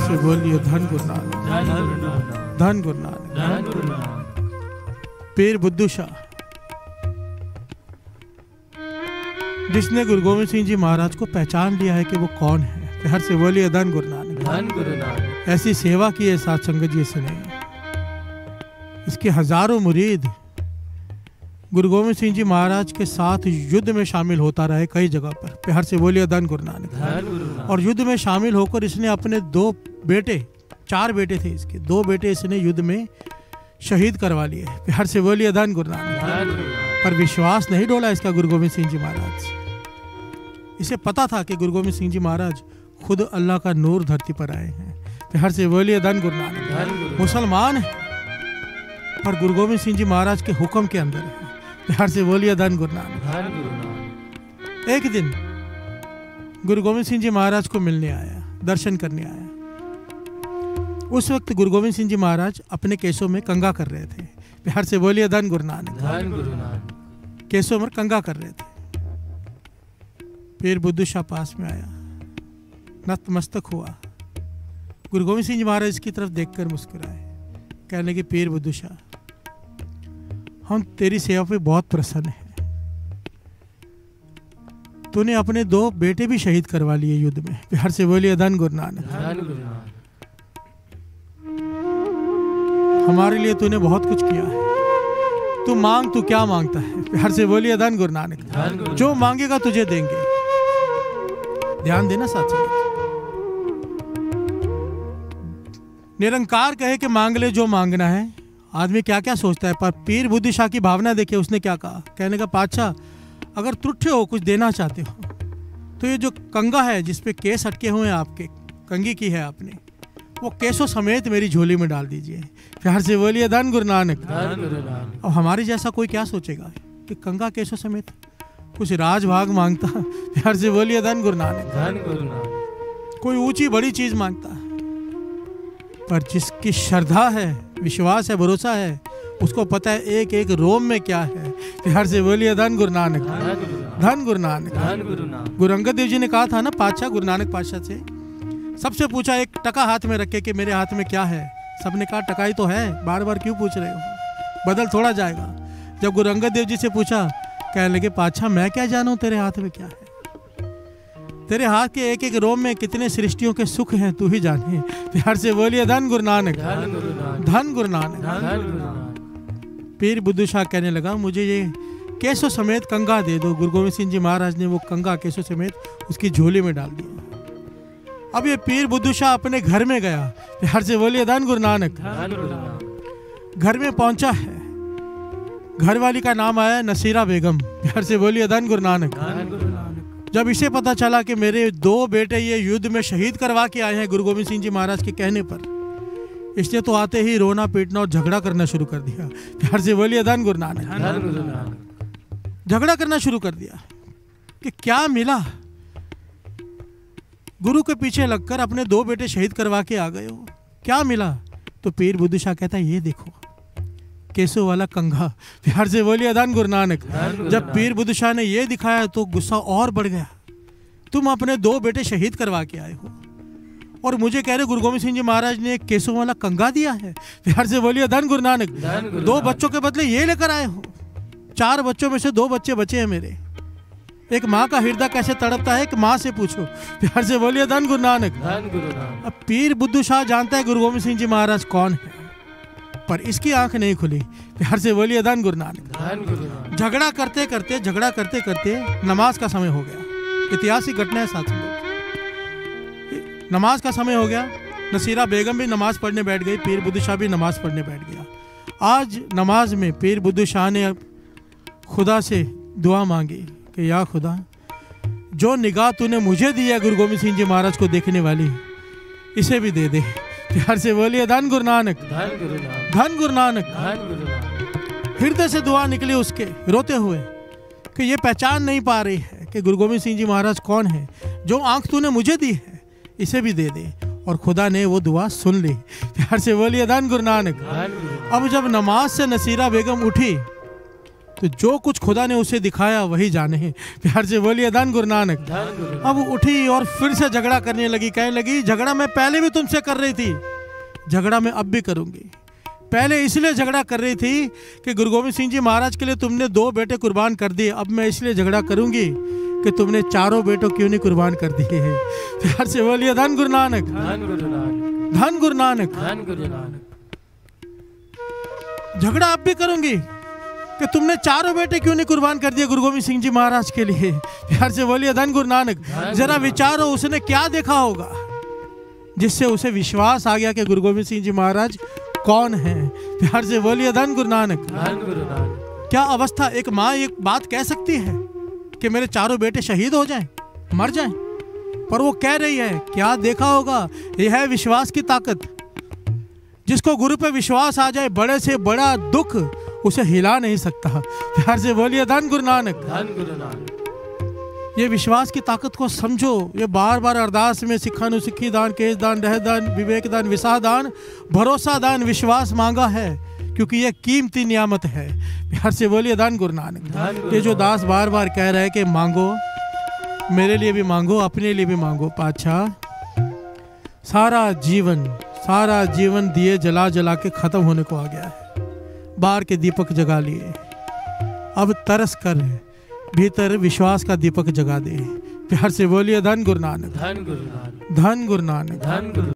से बोलिए धन गुरु नानक, धन गुरु नानक। पीर बुद्धू शाह, जिसने गुरु गोविंद सिंह जी महाराज को पहचान लिया है कि वो कौन है, हर से बोलिए धन गुरु नानक, धन गुरु नानक। ऐसी सेवा की है साथ संगत जी इसने, इसके हजारों मुरीद गुरु गोविंद सिंह जी महाराज के साथ युद्ध में शामिल होता रहे कई जगह पर। हर से बोलिए धन गुरु नानक। और युद्ध में शामिल होकर इसने अपने 2 बेटे, 4 बेटे थे इसके, 2 बेटे इसने युद्ध में शहीद करवा लिए। हर से बोलिए धन गुरु नानक। पर विश्वास नहीं डोला इसका गुरु गोविंद सिंह जी महाराज। इसे पता था कि गुरु गोविंद सिंह जी महाराज खुद अल्लाह का नूर धरती पर आए हैं। हर से बोलिए धन गुरु नानक। मुसलमान है पर गुरु गोविंद सिंह जी महाराज के हुक्म के अंदर है। हर से बोलिए धन गुरु नानक। एक दिन गुरु गोविंद सिंह जी महाराज को मिलने आया, दर्शन करने आया। उस वक्त गुरु गोविंद सिंह जी महाराज अपने केसों में कंघा कर रहे थे। हर से बोलिए धन गुरु नानक, धन गुरु नानक। केसों में कंघा कर रहे थे। पीर बुद्धू शाह पास में आया, नतमस्तक हुआ। गुरु गोविंद सिंह जी महाराज की तरफ देखकर मुस्कुराए, कहने लगे पीर बुद्धू शाह, हम तेरी सेवा पे बहुत प्रसन्न हैं। तूने अपने 2 बेटे भी शहीद करवा लिए युद्ध में। हर से बोलिए धन गुरु नानक, धन गुरु नानक। हमारे लिए तूने बहुत कुछ किया है। तू मांग, तू क्या मांगता है? हर से बोलिए धन गुरु नानक, धन गुरु। जो मांगेगा तुझे देंगे। ध्यान देना साथियों, निरंकार कहे कि मांग ले जो मांगना है। आदमी क्या क्या सोचता है, पर पीर बुद्धू शाह की भावना देखिए, उसने क्या कहा। कहने का पातशाह, अगर तुठे हो, कुछ देना चाहते हो, तो ये जो कंघा है जिसपे केस अटके हुए हैं आपके, कंघी की है आपने, वो केसों समेत मेरी झोली में डाल दीजिए। प्यार से बोलिए धन गुरु नानक, धन गुरु नानक। अब हमारे जैसा कोई क्या सोचेगा कि कंघा केसों समेत, कुछ राजभाग मांगता। प्यार से बोलिए धन गुरु नानक, धन गुरु नानक। कोई ऊंची बड़ी चीज मांगता, पर जिसकी श्रद्धा है, विश्वास है, भरोसा है, उसको पता है एक एक रोम में क्या है। प्यार से बोलिए धन गुरु नानक, धन गुरु नानक, धन गुरु नानक। गुरु अंगद देव जी ने कहा था ना पातशाह, गुरु नानक पातशाह से सबसे पूछा, एक टका हाथ में रखे कि मेरे हाथ में क्या है? सबने कहा टका ही तो है, बार बार क्यों पूछ रहे हो, बदल थोड़ा जाएगा। जब गुरु अंगद देव जी से पूछा, कहने लगे पातशाह मैं क्या जानूं तेरे हाथ में क्या है? तेरे हाथ के एक एक रोम में कितने सृष्टियों के सुख हैं तू ही जाने। प्यार से बोलिए धन गुरु नानक, धन गुरु नानक। पीर बुद्धू शाह कहने लगा, मुझे ये केसों समेत कंघा दे दो। गुरु गोविंद सिंह जी महाराज ने वो कंघा केसों समेत उसकी झोली में डाल दिया। अब ये पीर बुद्धू शाह अपने घर में गया। प्यार से बोलिए धन गुरु नानक। घर में पहुंचा है, घरवाली का नाम आया नसीरा बेगम। प्यार से बोलिए धन गुरु नानक। जब इसे पता चला कि मेरे 2 बेटे ये युद्ध में शहीद करवा के आए हैं गुरु गोविंद सिंह जी महाराज के कहने पर, इसने तो आते ही रोना पीटना और झगड़ा करना शुरू कर दिया। प्यार से बोलिए धन गुरु नानक। झगड़ा करना शुरू कर दिया कि क्या मिला, गुरु के पीछे लगकर अपने 2 बेटे शहीद करवा के आ गए हो, क्या मिला? तो पीर बुद्धू शाह कहता है, ये देखो केसों वाला कंघा। प्यार से बोलिए धन गुरु नानक। जब पीर बुद्धू शाह ने ये दिखाया तो गुस्सा और बढ़ गया। तुम अपने 2 बेटे शहीद करवा के आए हो और मुझे कह रहे गुरु गोविंद सिंह जी महाराज ने केसों वाला कंघा दिया है। प्यार से बोलिए धन गुरु नानक। 2 बच्चों के बदले ये लेकर आए हो। 4 बच्चों में से 2 बच्चे बचे हैं मेरे। एक माँ का हृदय कैसे तड़पता है, एक माँ से पूछो। प्यार से बोलिए धन गुरु नानक। अब पीर बुद्धू शाह जानता है गुरु गोविंद सिंह जी महाराज कौन है, पर इसकी आंख नहीं खुली। प्यार से बोलिए धन गुरु नानक। झगड़ा करते करते नमाज का समय हो गया। ऐतिहासिक घटना है साथियों, नमाज का समय हो गया। नसीरा बेगम भी नमाज पढ़ने बैठ गई, पीर बुद्धू शाह भी नमाज पढ़ने बैठ गया। आज नमाज में पीर बुद्धू शाह ने खुदा से दुआ मांगी कि या खुदा, जो निगाह तूने मुझे दी है गुरु गोविंद सिंह जी महाराज को देखने वाली, इसे भी दे दे। प्यार से बोलिए धन गुरु नानक, धन गुरु नानक। हृदय से दुआ निकली उसके रोते हुए कि ये पहचान नहीं पा रही है कि गुरु गोविंद सिंह जी महाराज कौन है। जो आंख तूने मुझे दी है इसे भी दे दे। और खुदा ने वो दुआ सुन ली। प्यार से बोलिए धन गुरु नानक। अब जब नमाज से नसीरा बेगम उठी तो जो कुछ खुदा ने उसे दिखाया वही जाने। प्यार से बोलिए धन गुरु नानक। अब उठी और फिर से झगड़ा करने लगी, कहने लगी झगड़ा मैं पहले भी तुमसे कर रही थी, झगड़ा मैं अब भी करूंगी। पहले इसलिए झगड़ा कर रही थी कि गुरु गोविंद सिंह जी महाराज के लिए तुमने 2 बेटे कुर्बान कर दिए, अब मैं इसलिए झगड़ा करूंगी कि तुमने 4 बेटों क्यों नहीं कुर्बान कर दिए। प्यार से बोलिए धन गुरु नानक। धन गुरु नानक। धन गुरु नानक। धन गुरु नानक। झगड़ा अब भी करूंगी कि तुमने 4 बेटे क्यों नहीं कुर्बान कर दिए गुरु गोविंद सिंह जी महाराज के लिए। प्यार से बोलिए धन गुरु नानक। जरा विचारो उसने क्या देखा होगा जिससे उसे विश्वास आ गया कि गुरु गोविंद सिंह जी महाराज कौन है। प्यार से बोलिए धन गुरु नानक। धन गुरु नानक। क्या अवस्था एक माँ एक बात कह सकती है कि मेरे 4 बेटे शहीद हो जाएं, मर जाएं, पर वो कह रही है क्या देखा होगा। यह है विश्वास की ताकत। जिसको गुरु पे विश्वास आ जाए, बड़े से बड़ा दुख उसे हिला नहीं सकता। प्यार से बोलिए धन गुरु नानक। धन गुरु नानक। ये विश्वास की ताकत को समझो। ये बार बार अरदास में सिखानु सिक्खी दान, केश दान, रह दान, विवेक दान, विसाह दान, भरोसा दान, विश्वास मांगा है क्योंकि ये कीमती नियामत है। प्यार से बोलिए धन गुरु नानक। ये जो दास बार बार कह रहा है कि मांगो, मेरे लिए भी मांगो, अपने लिए भी मांगो। पातशाह सारा जीवन दिए जला जला के खत्म होने को आ गया है। बाहर के दीपक जगा लिए, अब तरस कर भीतर विश्वास का दीपक जगा दे। प्यार से बोलिए धन गुरु नानक। धन गुरु नानक। धन गुरु नानक। धन गुरु